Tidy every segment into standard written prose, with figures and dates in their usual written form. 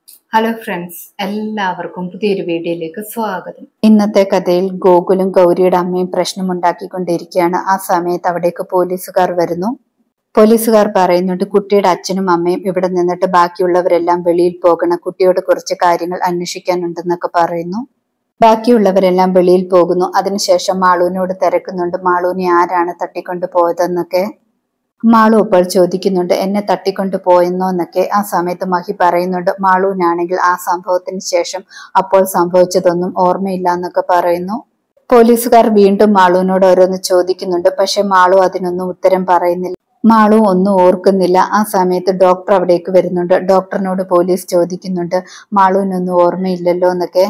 Hello friends, എല്ലാവർക്കും പുതിയൊരു വീഡിയോയിലേക്ക് സ്വാഗതം. ഇന്നത്തെ കഥയിൽ ഗോകുലും ഗൗരിയുടെ അമ്മയും പ്രശ്നമുണ്ടാക്കിക്കൊണ്ടിരിക്കുകയാണ്. ആ സമയത്ത് അവിടേക്ക് പോലീസുകാർ വരുന്നു. പോലീസുകാർ പറയുന്നുണ്ട്, കുട്ടിയുടെ അച്ഛനും അമ്മയും ഇവിടെ നിന്നിട്ട് ബാക്കിയുള്ളവരെല്ലാം വെളിയിൽ പോകണം, കുട്ടിയോട് കുറച്ച് കാര്യങ്ങൾ അന്വേഷിക്കാനുണ്ടെന്നൊക്കെ പറയുന്നു. ബാക്കിയുള്ളവരെല്ലാം വെളിയിൽ പോകുന്നു. അതിനുശേഷം മാളുവിനോട് തിരക്കുന്നുണ്ട്, മാളുവിനെ ആരാണ് തട്ടിക്കൊണ്ടു പോയതെന്നൊക്കെ. മാളു അപ്പോൾ ചോദിക്കുന്നുണ്ട്, എന്നെ തട്ടിക്കൊണ്ടു പോയെന്നോ എന്നൊക്കെ. ആ സമയത്ത് മഹി പറയുന്നുണ്ട്, മാളുവിനാണെങ്കിൽ ആ സംഭവത്തിന് ശേഷം അപ്പോൾ സംഭവിച്ചതൊന്നും ഓർമ്മയില്ല എന്നൊക്കെ പറയുന്നു. പോലീസുകാർ വീണ്ടും മാളുവിനോട് ഓരോന്ന് ചോദിക്കുന്നുണ്ട്. പക്ഷെ മാളു അതിനൊന്നും ഉത്തരം പറയുന്നില്ല. മാളു ഒന്നും ഓർക്കുന്നില്ല. ആ സമയത്ത് ഡോക്ടർ അവിടേക്ക് വരുന്നുണ്ട്. ഡോക്ടറിനോട് പോലീസ് ചോദിക്കുന്നുണ്ട്, മാളുവിനൊന്നും ഓർമ്മയില്ലല്ലോ എന്നൊക്കെ.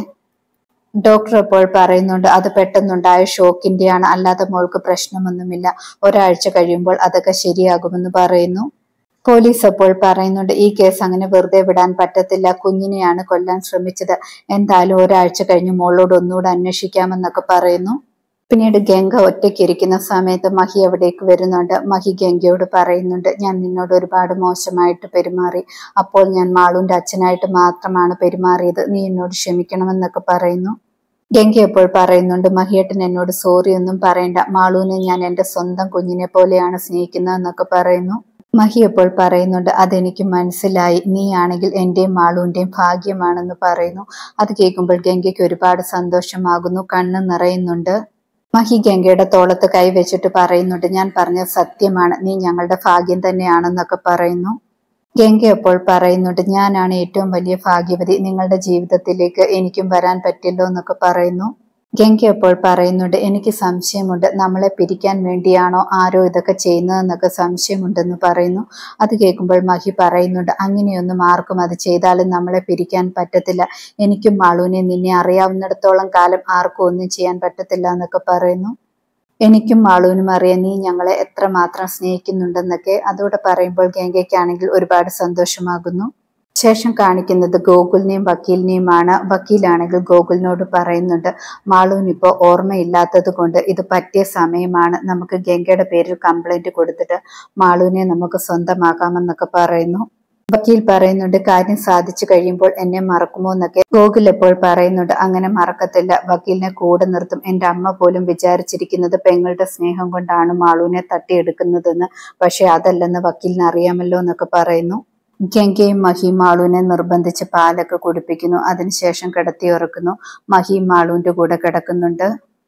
ഡോക്ടർ അപ്പോൾ പറയുന്നുണ്ട്, അത് പെട്ടെന്നുണ്ടായ ഷോക്കിന്റെയാണ്, അല്ലാതെ മോൾക്ക് പ്രശ്നമൊന്നുമില്ല, ഒരാഴ്ച കഴിയുമ്പോൾ അതൊക്കെ ശരിയാകുമെന്ന് പറയുന്നു. പോലീസ് അപ്പോൾ പറയുന്നുണ്ട്, ഈ കേസ് അങ്ങനെ വെറുതെ വിടാൻ പറ്റത്തില്ല, കുഞ്ഞിനെയാണ് കൊല്ലാൻ ശ്രമിച്ചത്, എന്തായാലും ഒരാഴ്ച കഴിഞ്ഞ് മോളോട് ഒന്നുകൂടെ അന്വേഷിക്കാമെന്നൊക്കെ പറയുന്നു. പിന്നീട് ഗംഗ ഒറ്റയ്ക്കിരിക്കുന്ന സമയത്ത് മഹി അവിടേക്ക് വരുന്നുണ്ട്. മഹി ഗംഗയോട് പറയുന്നുണ്ട്, ഞാൻ നിന്നോട് ഒരുപാട് മോശമായിട്ട് പെരുമാറി, അപ്പോൾ ഞാൻ മാളുവിന്റെ അച്ഛനായിട്ട് മാത്രമാണ് പെരുമാറിയത്, നീ എന്നോട് ക്ഷമിക്കണമെന്നൊക്കെ പറയുന്നു. ഗംഗ അപ്പോൾ പറയുന്നുണ്ട്, മഹിയേട്ടൻ എന്നോട് സോറി ഒന്നും പറയണ്ട, മാളുവിനെ ഞാൻ എൻ്റെ സ്വന്തം കുഞ്ഞിനെ പോലെയാണ് സ്നേഹിക്കുന്നതെന്നൊക്കെ പറയുന്നു. മഹി അപ്പോൾ പറയുന്നുണ്ട്, അതെനിക്ക് മനസ്സിലായി, നീ ആണെങ്കിൽ എന്റെയും മാളുവിന്റെയും ഭാഗ്യമാണെന്ന് പറയുന്നു. അത് കേൾക്കുമ്പോൾ ഗംഗയ്ക്ക് ഒരുപാട് സന്തോഷമാകുന്നു, കണ്ണ് നിറയുന്നുണ്ട്. മഹി ഗംഗയുടെ തോളത്ത് കൈവച്ചിട്ട് പറയുന്നുണ്ട്, ഞാൻ പറഞ്ഞത് സത്യമാണ്, നീ ഞങ്ങളുടെ ഭാഗ്യം തന്നെയാണെന്നൊക്കെ പറയുന്നു. ഗംഗ അപ്പോൾ പറയുന്നുണ്ട്, ഞാനാണ് ഏറ്റവും വലിയ ഭാഗ്യവതി, നിങ്ങളുടെ ജീവിതത്തിലേക്ക് എനിക്കും വരാൻ പറ്റില്ലോ എന്നൊക്കെ പറയുന്നു. ഗംഗ അപ്പോൾ പറയുന്നുണ്ട്, എനിക്ക് സംശയമുണ്ട്, നമ്മളെ പിരിക്കാൻ വേണ്ടിയാണോ ആരോ ഇതൊക്കെ ചെയ്യുന്നതെന്നൊക്കെ സംശയമുണ്ടെന്ന് പറയുന്നു. അത് കേൾക്കുമ്പോൾ മഹി പറയുന്നുണ്ട്, അങ്ങനെയൊന്നും ആർക്കും അത് ചെയ്താലും നമ്മളെ പിരിക്കാൻ പറ്റത്തില്ല, എനിക്കും മാളുവിനെ നിന്നെ അറിയാവുന്നിടത്തോളം കാലം ആർക്കും ഒന്നും ചെയ്യാൻ പറ്റത്തില്ല എന്നൊക്കെ പറയുന്നു. എനിക്കും മാളുവിനും അറിയാം നീ ഞങ്ങളെ എത്രമാത്രം സ്നേഹിക്കുന്നുണ്ടെന്നൊക്കെ. അതോടെ പറയുമ്പോൾ ഗംഗയ്ക്കാണെങ്കിൽ ഒരുപാട് സന്തോഷമാകുന്നു. ശേഷം കാണിക്കുന്നത് ഗോകുലിനെയും വക്കീലിനെയുമാണ്. വക്കീലാണെങ്കിൽ ഗോകുലിനോട് പറയുന്നുണ്ട്, മാളുവിനിപ്പോൾ ഓർമ്മയില്ലാത്തത് കൊണ്ട് ഇത് പറ്റിയ സമയമാണ്, നമുക്ക് ഗംഗയുടെ പേരിൽ കംപ്ലൈന്റ് കൊടുത്തിട്ട് മാളുവിനെ നമുക്ക് സ്വന്തമാക്കാമെന്നൊക്കെ പറയുന്നു. വക്കീൽ പറയുന്നുണ്ട്, കാര്യം സാധിച്ചു കഴിയുമ്പോൾ എന്നെ മറക്കുമോ എന്നൊക്കെ. ഗോകുൽ എപ്പോൾ പറയുന്നുണ്ട്, അങ്ങനെ മറക്കത്തില്ല, വക്കീലിനെ കൂടെ നിർത്തും, എൻ്റെ അമ്മ പോലും വിചാരിച്ചിരിക്കുന്നത് പെങ്ങളുടെ സ്നേഹം കൊണ്ടാണ് മാളുവിനെ തട്ടിയെടുക്കുന്നതെന്ന്, പക്ഷെ അതല്ലെന്ന് വക്കീലിന് അറിയാമല്ലോ എന്നൊക്കെ പറയുന്നു. ഗംഗയും മഹിയും മാളുവിനെ നിർബന്ധിച്ച് പാലൊക്കെ കുടിപ്പിക്കുന്നു. അതിനുശേഷം കിടത്തി ഉറക്കുന്നു. മഹിയും മാളുവിന്റെ കൂടെ കിടക്കുന്നുണ്ട്.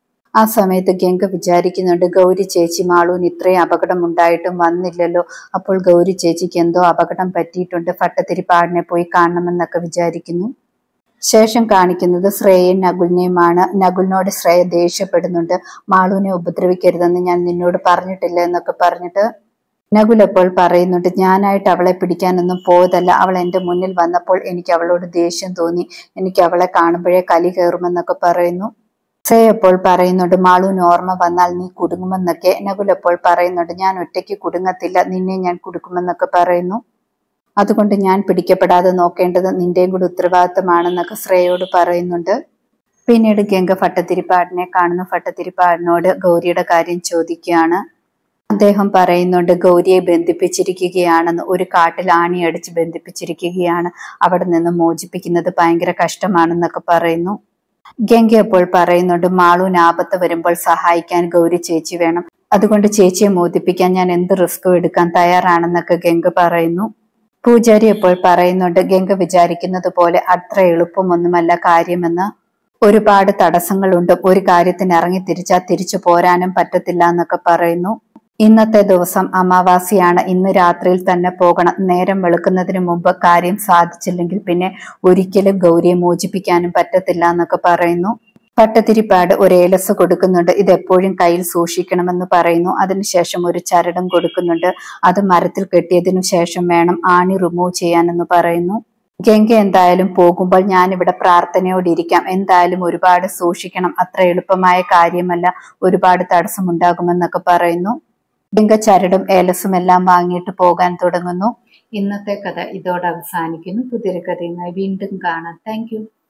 ആ സമയത്ത് ഗംഗ വിചാരിക്കുന്നുണ്ട്, ഗൗരി ചേച്ചി മാളുവിന് ഇത്രയും അപകടം ഉണ്ടായിട്ടും വന്നില്ലല്ലോ, അപ്പോൾ ഗൗരി ചേച്ചിക്ക് എന്തോ അപകടം പറ്റിയിട്ടുണ്ട്, ഭട്ടതിരിപ്പാടിനെ പോയി കാണണമെന്നൊക്കെ വിചാരിക്കുന്നു. ശേഷം കാണിക്കുന്നത് ശ്രേയയും നകുലിനെയുമാണ്. നകുലിനോട് ശ്രേയ ദേഷ്യപ്പെടുന്നുണ്ട്, മാളുവിനെ ഉപദ്രവിക്കരുതെന്ന് ഞാൻ നിന്നോട് പറഞ്ഞിട്ടില്ല എന്നൊക്കെ പറഞ്ഞിട്ട്. നകുൽ അപ്പോൾ പറയുന്നുണ്ട്, ഞാനായിട്ട് അവളെ പിടിക്കാനൊന്നും പോയതല്ല, അവൾ എൻ്റെ മുന്നിൽ വന്നപ്പോൾ എനിക്ക് അവളോട് ദേഷ്യം തോന്നി, എനിക്ക് അവളെ കാണുമ്പോഴേ കലി കയറുമെന്നൊക്കെ പറയുന്നു. ശ്രേയ അപ്പോൾ പറയുന്നുണ്ട്, മാളുവിന് ഓർമ്മ വന്നാൽ നീ കുടുങ്ങുമെന്നൊക്കെ. നകുൽ അപ്പോൾ പറയുന്നുണ്ട്, ഞാൻ ഒറ്റയ്ക്ക് കുടുങ്ങത്തില്ല, നിന്നെ ഞാൻ കുടുക്കുമെന്നൊക്കെ പറയുന്നു. അതുകൊണ്ട് ഞാൻ പിടിക്കപ്പെടാതെ നോക്കേണ്ടത് നിന്റെയും കൂടി ഉത്തരവാദിത്തമാണെന്നൊക്കെ ശ്രേയോട് പറയുന്നുണ്ട്. പിന്നീട് ഗംഗ ഭട്ടതിരിപ്പാടിനെ കാണുന്നു. ഭട്ടതിരിപ്പാടിനോട് ഗൗരിയുടെ കാര്യം ചോദിക്കുകയാണ്. അദ്ദേഹം പറയുന്നുണ്ട്, ഗൗരിയെ ബന്ധിപ്പിച്ചിരിക്കുകയാണെന്ന്, ഒരു കാട്ടിൽ ആണിയടിച്ച് ബന്ധിപ്പിച്ചിരിക്കുകയാണ്, അവിടെ നിന്ന് മോചിപ്പിക്കുന്നത് ഭയങ്കര കഷ്ടമാണെന്നൊക്കെ പറയുന്നു. ഗംഗ അപ്പോൾ പറയുന്നുണ്ട്, മാളുവിന് ആപത്ത് വരുമ്പോൾ സഹായിക്കാൻ ഗൗരി ചേച്ചി വേണം, അതുകൊണ്ട് ചേച്ചിയെ മോചിപ്പിക്കാൻ ഞാൻ എന്ത് റിസ്കും എടുക്കാൻ തയ്യാറാണെന്നൊക്കെ ഗംഗ പറയുന്നു. പൂജാരി അപ്പോൾ പറയുന്നുണ്ട്, ഗംഗ വിചാരിക്കുന്നത് പോലെ അത്ര എളുപ്പമൊന്നുമല്ല കാര്യമെന്ന്, ഒരുപാട് തടസ്സങ്ങളുണ്ട്, ഒരു കാര്യത്തിന് ഇറങ്ങി തിരിച്ചാൽ തിരിച്ചു പോരാനും പറ്റത്തില്ല എന്നൊക്കെ പറയുന്നു. ഇന്നത്തെ ദിവസം അമാവാസിയാണ്, ഇന്ന് രാത്രിയിൽ തന്നെ പോകണം, നേരം വെളുക്കുന്നതിന് മുമ്പ് കാര്യം സാധിച്ചില്ലെങ്കിൽ പിന്നെ ഒരിക്കലും ഗൗരിയെ മോചിപ്പിക്കാനും പറ്റത്തില്ല എന്നൊക്കെ പറയുന്നു. ഭട്ടതിരിപ്പാട് ഒരു ഏലസ് കൊടുക്കുന്നുണ്ട്, ഇതെപ്പോഴും കയ്യിൽ സൂക്ഷിക്കണമെന്ന് പറയുന്നു. അതിനുശേഷം ഒരു ചരടും കൊടുക്കുന്നുണ്ട്, അത് മരത്തിൽ കെട്ടിയതിനു ശേഷം വേണം ആണി റിമൂവ് ചെയ്യാനെന്ന് പറയുന്നു. ഗംഗ എന്തായാലും പോകുമ്പോൾ ഞാനിവിടെ പ്രാർത്ഥനയോടിരിക്കാം, എന്തായാലും ഒരുപാട് സൂക്ഷിക്കണം, അത്ര എളുപ്പമായ കാര്യമല്ല, ഒരുപാട് തടസ്സമുണ്ടാകുമെന്നൊക്കെ പറയുന്നു. ഗംഗ ചരടും ഏലസും എല്ലാം വാങ്ങിയിട്ട് പോകാൻ തുടങ്ങുന്നു. ഇന്നത്തെ കഥ ഇതോടെ അവസാനിക്കുന്നു. പുതിയൊരു കഥയുമായി വീണ്ടും കാണാം. Thank U.